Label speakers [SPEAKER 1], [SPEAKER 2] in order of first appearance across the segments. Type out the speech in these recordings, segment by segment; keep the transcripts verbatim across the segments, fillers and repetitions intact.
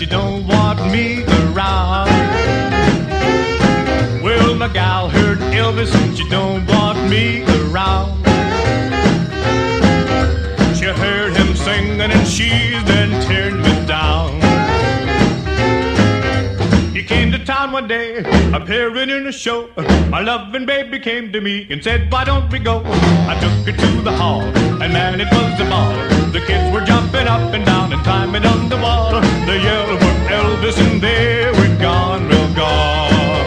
[SPEAKER 1] she don't want me around. Well, my gal heard Elvis and she don't want me around. She heard him singing and she's then turned me down. He came to town one day, appearing in a show. My loving baby came to me and said, why don't we go? I took her to the hall, and man, it was a ball. The kids were jumping up and down and climbing on the wall. They yelled for Elvis and they were gone, real gone.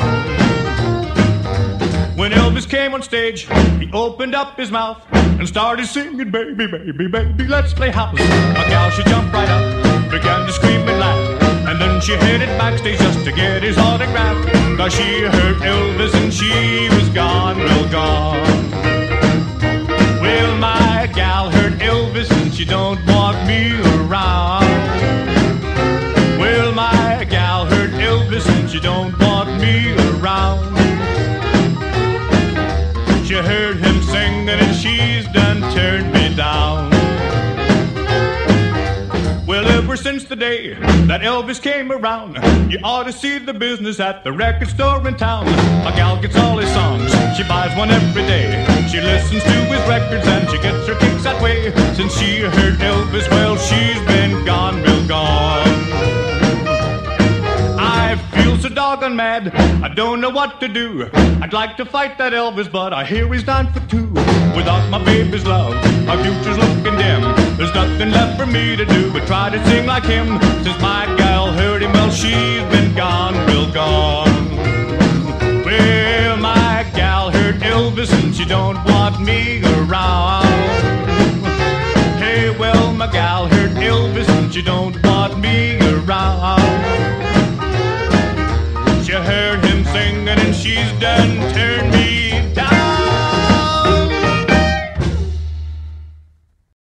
[SPEAKER 1] When Elvis came on stage, he opened up his mouth and started singing, baby, baby, baby, let's play house. A gal, she jumped right up, began to scream and laugh. And then she headed backstage just to get his autograph. Cause she heard Elvis and she was gone, real gone. Well, my gal heard Elvis and she don't want me around. Well, my gal heard Elvis and she don't want me around. She heard him singing and she's done turned me down. Well, ever since the day that Elvis came around, you ought to see the business at the record store in town. A gal gets all his songs, she buys one every day. She listens to his records and she gets her kicks that way. Since she heard Elvis, well, she's been gone, real gone. I feel so doggone mad, I don't know what to do. I'd like to fight that Elvis, but I hear he's down for two. Without my baby's love, my future's looking dim. There's nothing left for me to do but try to sing like him. Since my gal heard him, well, she's been gone, real gone. Well, my gal heard Elvis and she don't want me around. Hey, well, my gal heard Elvis and she don't want me around. She heard him singing and she's done turned